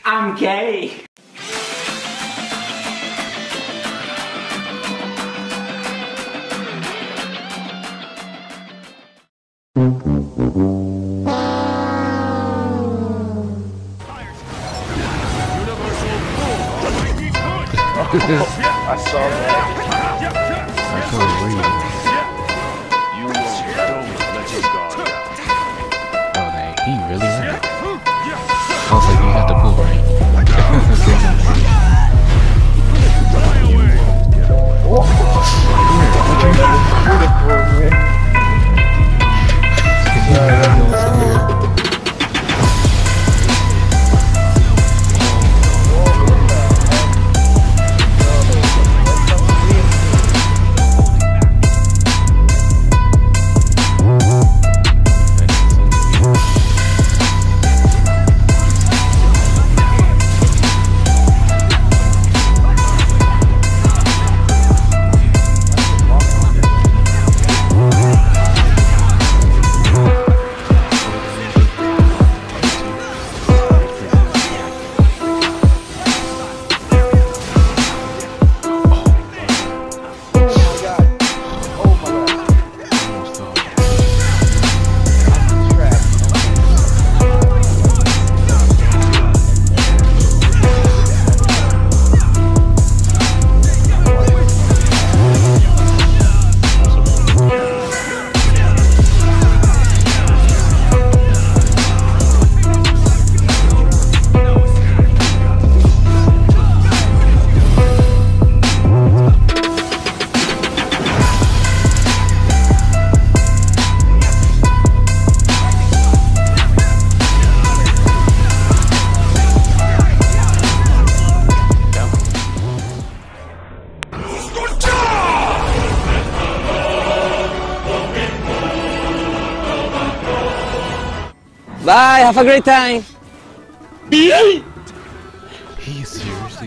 I'm gay. I saw that. I couldn't read. You won't let your guard down. Oh, dang, he really ran. I was like, you have to pull right. Bye, have a great time. He is seriously.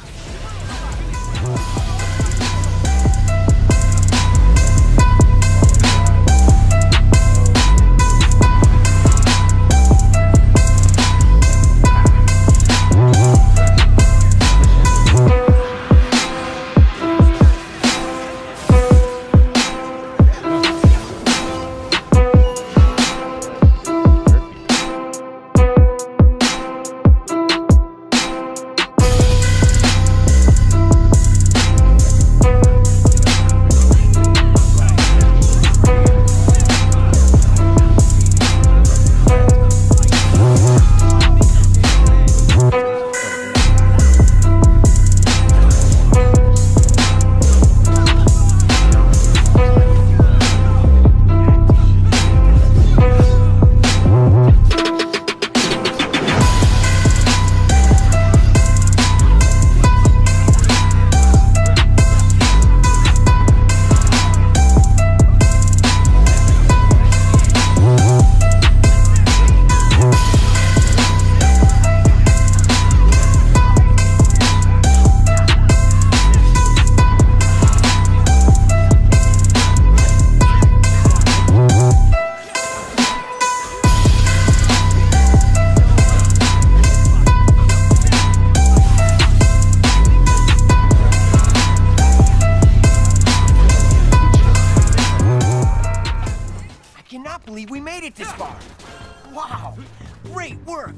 We made it this far. Wow, great work.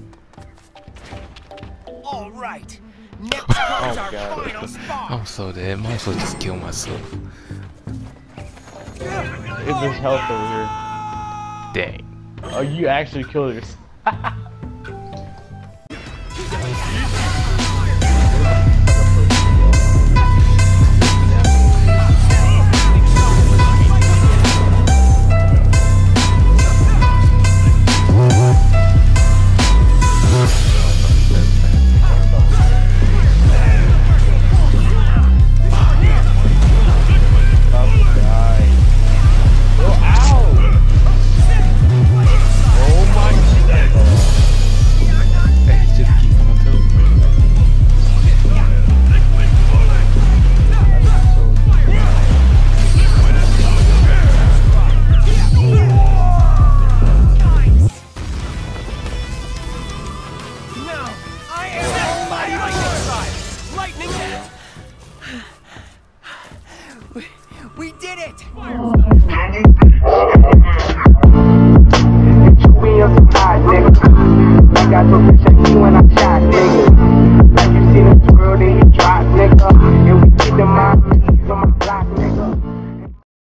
All right, next comes our final spot. I'm so dead. Might as well just kill myself. There's health over here. Dang. Oh, you actually killed yourself. fight.